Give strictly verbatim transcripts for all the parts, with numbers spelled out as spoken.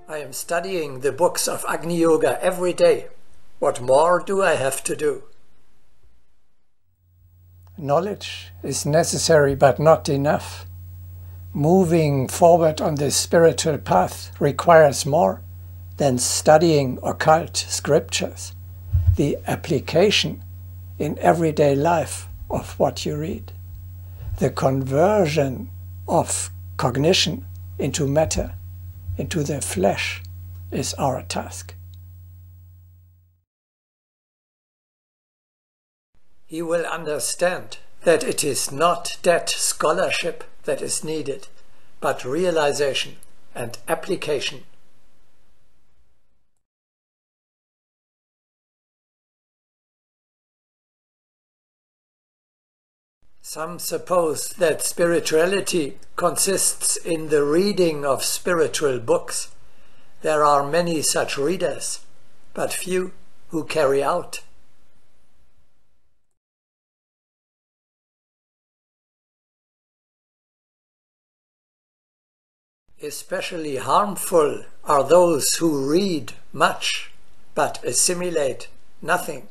I am studying the books of Agni Yoga every day. What more do I have to do? Knowledge is necessary but not enough. Moving forward on the spiritual path requires more than studying occult scriptures, the application in everyday life of what you read, the conversion of cognition into matter, into the flesh, is our task. He will understand that it is not that scholarship that is needed, but realization and application. Some suppose that spirituality consists in the reading of spiritual books. There are many such readers, but few who carry out. Especially harmful are those who read much, but assimilate nothing.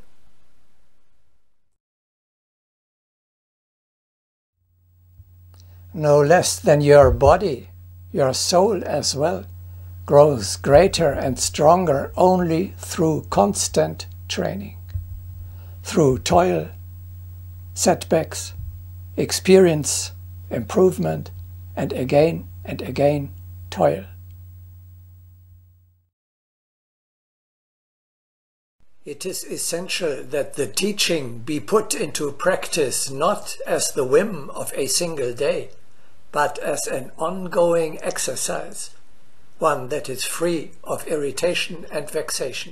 No less than your body, your soul as well, grows greater and stronger only through constant training, through toil, setbacks, experience, improvement, and again and again toil. It is essential that the teaching be put into practice not as the whim of a single day, but as an ongoing exercise, one that is free of irritation and vexation.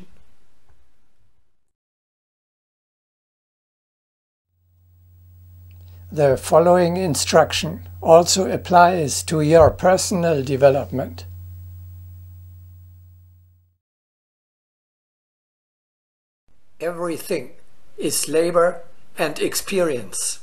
The following instruction also applies to your personal development. Everything is labor and experience.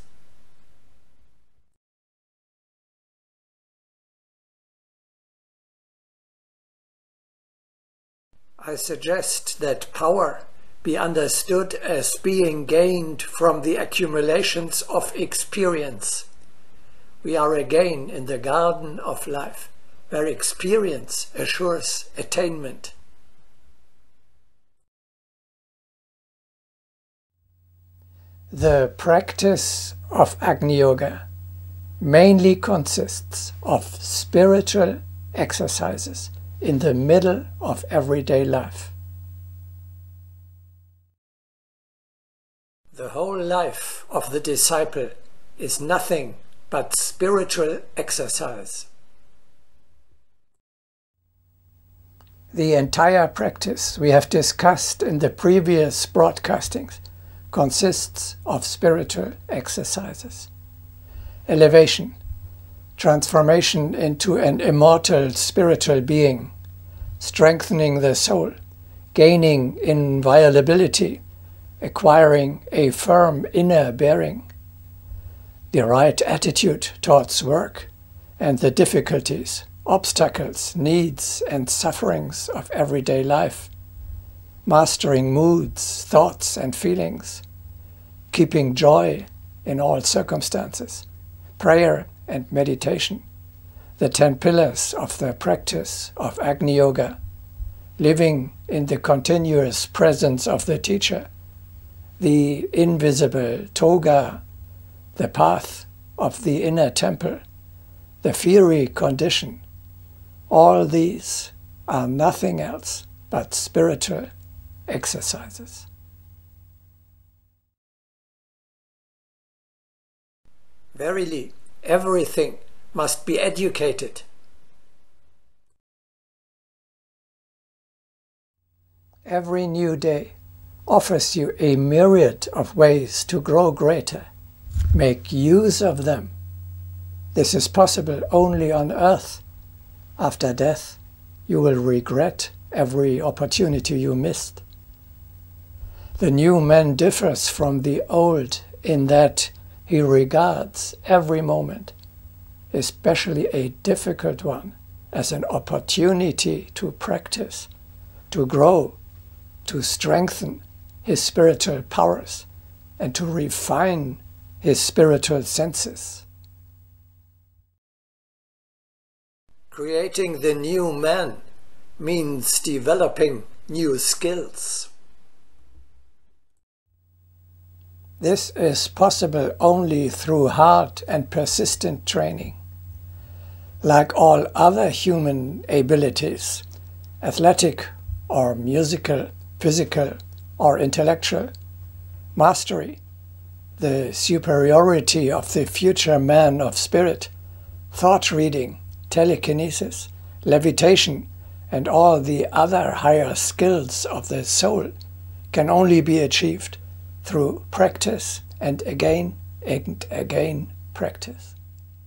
I suggest that power be understood as being gained from the accumulations of experience. We are again in the garden of life, where experience assures attainment. The practice of Agni Yoga mainly consists of spiritual exercises in the middle of everyday life. The whole life of the disciple is nothing but spiritual exercise. The entire practice we have discussed in the previous broadcastings consists of spiritual exercises. Elevation, transformation into an immortal spiritual being, strengthening the soul, gaining inviolability, acquiring a firm inner bearing, the right attitude towards work and the difficulties, obstacles, needs and sufferings of everyday life, mastering moods, thoughts and feelings, keeping joy in all circumstances, prayer and meditation, the ten pillars of the practice of Agni Yoga, living in the continuous presence of the teacher, the invisible toga, the path of the inner temple, the fiery condition. All these are nothing else but spiritual exercises. Verily, everything must be educated. Every new day offers you a myriad of ways to grow greater. Make use of them. This is possible only on earth. After death, you will regret every opportunity you missed. The new man differs from the old in that he regards every moment, especially a difficult one, as an opportunity to practice, to grow, to strengthen his spiritual powers, and to refine his spiritual senses. Creating the new man means developing new skills. This is possible only through hard and persistent training. Like all other human abilities, athletic or musical, physical or intellectual, mastery, the superiority of the future man of spirit, thought reading, telekinesis, levitation, and all the other higher skills of the soul can only be achieved through practice and again and again practice.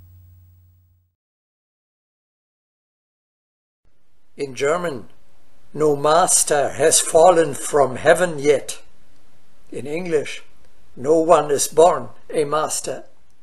In German, no master has fallen from heaven yet. In English, no one is born a master.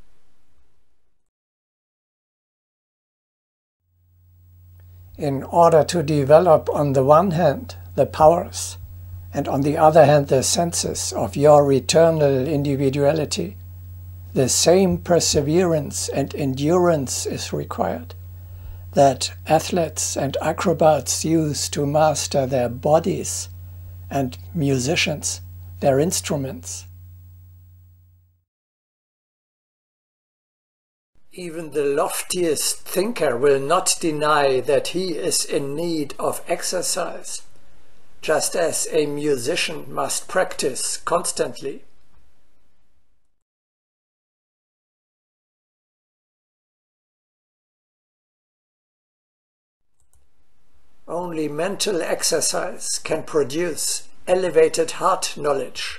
In order to develop on the one hand the powers and on the other hand the senses of your eternal individuality, the same perseverance and endurance is required that athletes and acrobats use to master their bodies and musicians their instruments. Even the loftiest thinker will not deny that he is in need of exercise, just as a musician must practice constantly. Only mental exercise can produce elevated heart knowledge.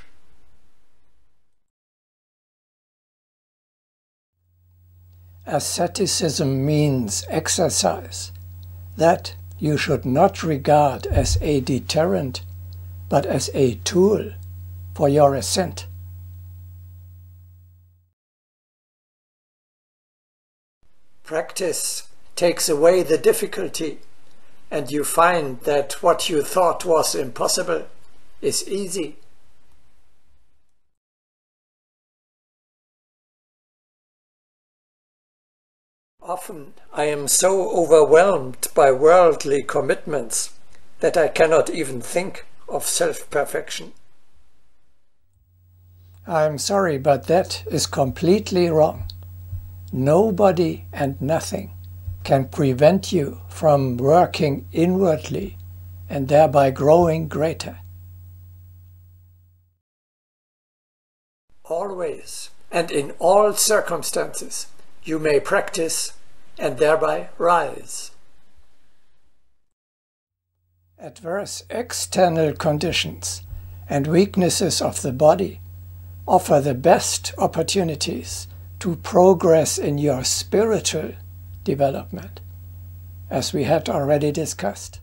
Asceticism means exercise, that you should not regard as a deterrent, but as a tool for your ascent. Practice takes away the difficulty, and you find that what you thought was impossible is easy. Often I am so overwhelmed by worldly commitments that I cannot even think of self-perfection. I'm sorry, but that is completely wrong. Nobody and nothing can prevent you from working inwardly and thereby growing greater. Always and in all circumstances you may practice and thereby rise. Adverse external conditions and weaknesses of the body offer the best opportunities to progress in your spiritual development, as we had already discussed.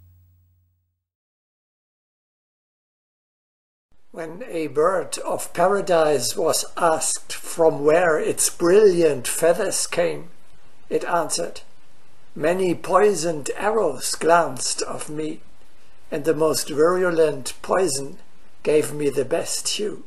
When a bird of paradise was asked from where its brilliant feathers came, it answered, "Many poisoned arrows glanced of me, and the most virulent poison gave me the best hue."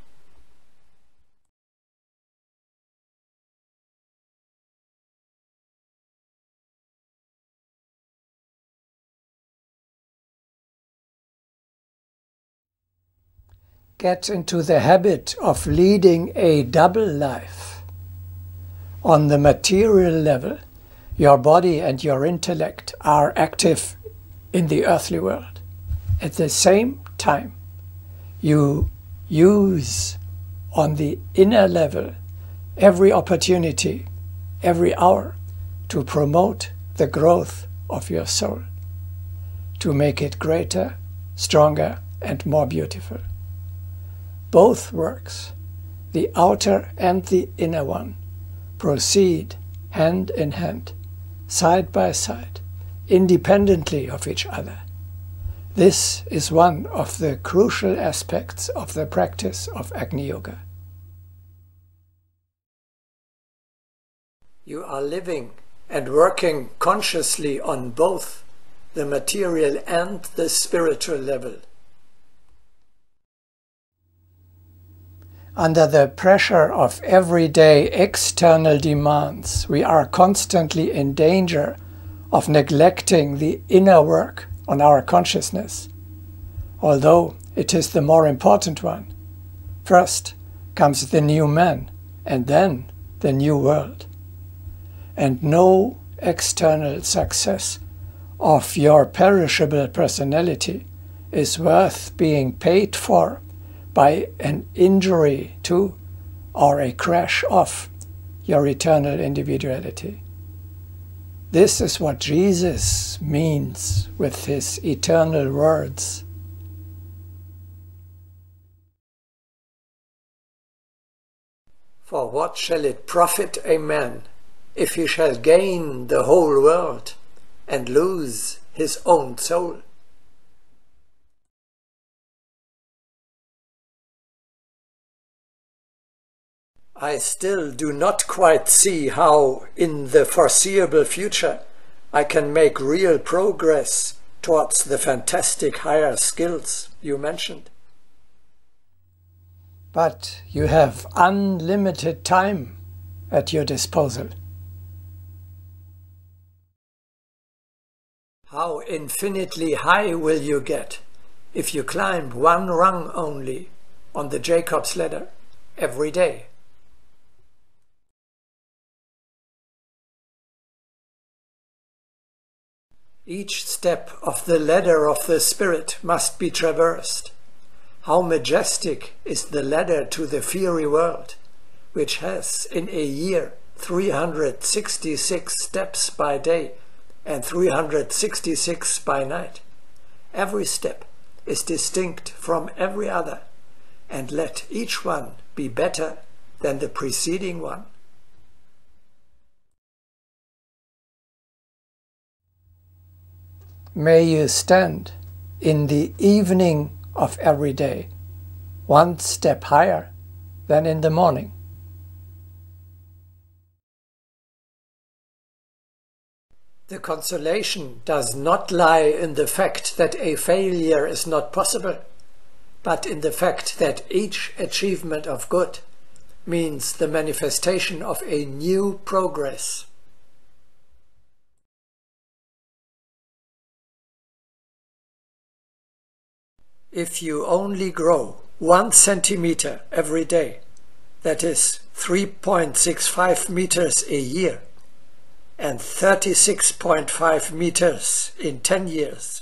Get into the habit of leading a double life. On the material level, your body and your intellect are active in the earthly world. At the same time, you use on the inner level every opportunity, every hour, to promote the growth of your soul, to make it greater, stronger, and more beautiful. Both works, the outer and the inner one, proceed hand in hand, side by side, independently of each other. This is one of the crucial aspects of the practice of Agni Yoga. You are living and working consciously on both the material and the spiritual level. Under the pressure of everyday external demands, we are constantly in danger of neglecting the inner work on our consciousness, although it is the more important one. First comes the new man, and then the new world. And no external success of your perishable personality is worth being paid for by an injury to or a crash of your eternal individuality. This is what Jesus means with his eternal words. For what shall it profit a man if he shall gain the whole world and lose his own soul? I still do not quite see how, in the foreseeable future, I can make real progress towards the fantastic higher skills you mentioned. But you have unlimited time at your disposal. How infinitely high will you get if you climb one rung only on the Jacob's ladder every day? Each step of the ladder of the Spirit must be traversed. How majestic is the ladder to the fiery world, which has in a year three hundred sixty-six steps by day and three hundred sixty-six by night. Every step is distinct from every other, and let each one be better than the preceding one. May you stand in the evening of every day, one step higher than in the morning. The consolation does not lie in the fact that a failure is not possible, but in the fact that each achievement of good means the manifestation of a new progress. If you only grow one centimeter every day, that is three point six five meters a year, and thirty-six point five meters in ten years.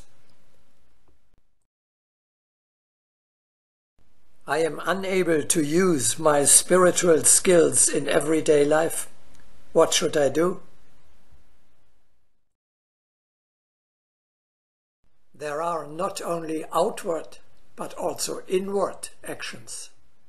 I am unable to use my spiritual skills in everyday life. What should I do? There are not only outward, but also inward actions.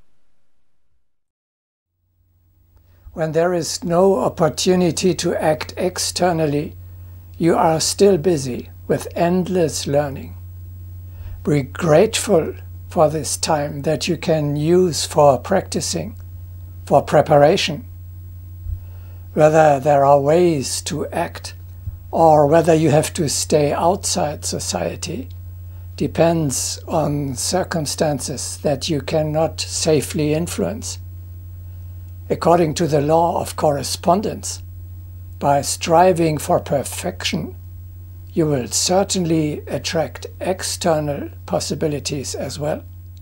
When there is no opportunity to act externally, you are still busy with endless learning. Be grateful for this time that you can use for practicing, for preparation. Whether there are ways to act or whether you have to stay outside society depends on circumstances that you cannot safely influence. According to the law of correspondence, by striving for perfection, you will certainly attract external possibilities as well.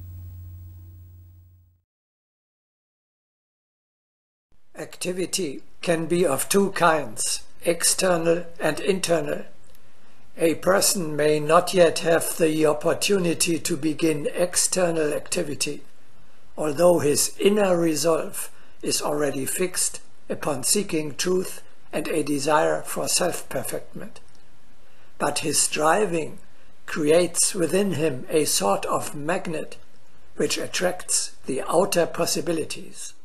Activity can be of two kinds, external and internal. A person may not yet have the opportunity to begin external activity, although his inner resolve is already fixed upon seeking truth and a desire for self-perfectment. But his striving creates within him a sort of magnet which attracts the outer possibilities.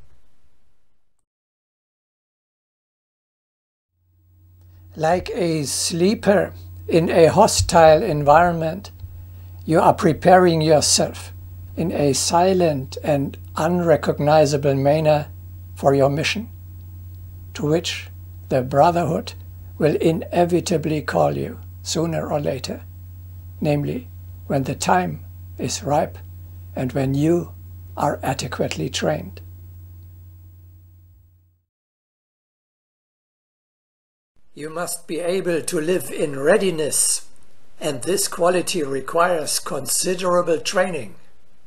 Like a sleeper in a hostile environment, you are preparing yourself in a silent and unrecognizable manner for your mission, to which the Brotherhood will inevitably call you sooner or later, namely when the time is ripe and when you are adequately trained. You must be able to live in readiness, and this quality requires considerable training.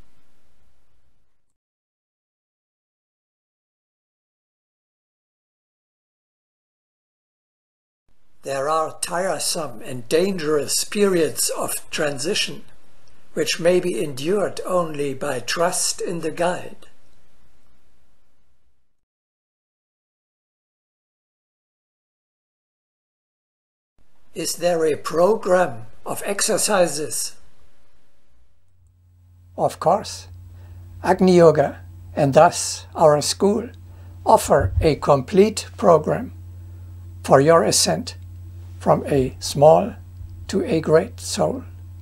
There are tiresome and dangerous periods of transition, which may be endured only by trust in the guide. Is there a program of exercises? Of course, Agni Yoga, and thus our school, offer a complete program for your ascent from a small to a great soul.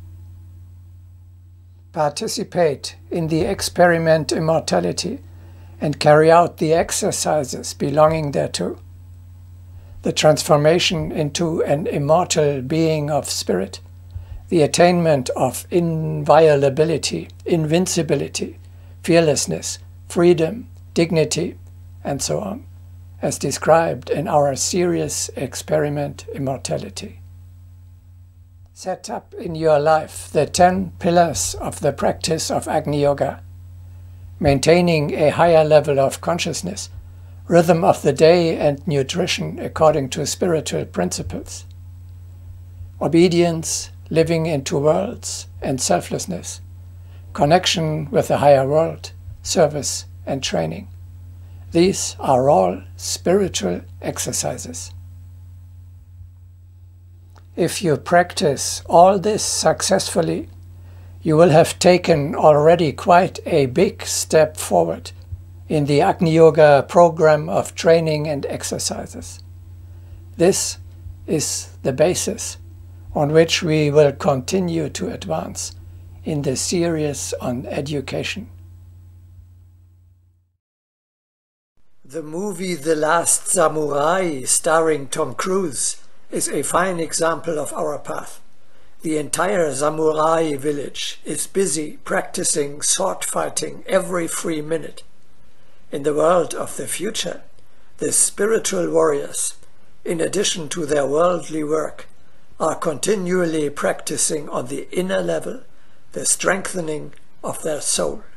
Participate in the experiment immortality and carry out the exercises belonging thereto. The transformation into an immortal being of spirit, the attainment of inviolability, invincibility, fearlessness, freedom, dignity, and so on, as described in our serious experiment immortality. Set up in your life the ten pillars of the practice of Agni Yoga, maintaining a higher level of consciousness, rhythm of the day and nutrition according to spiritual principles, obedience, living in two worlds, and selflessness, connection with the higher world, service and training. These are all spiritual exercises. If you practice all this successfully, you will have taken already quite a big step forward in the Agni Yoga program of training and exercises. This is the basis on which we will continue to advance in the series on education. The movie The Last Samurai, starring Tom Cruise, is a fine example of our path. The entire samurai village is busy practicing sword fighting every free minute. In the world of the future, the spiritual warriors, in addition to their worldly work, are continually practicing on the inner level the strengthening of their soul.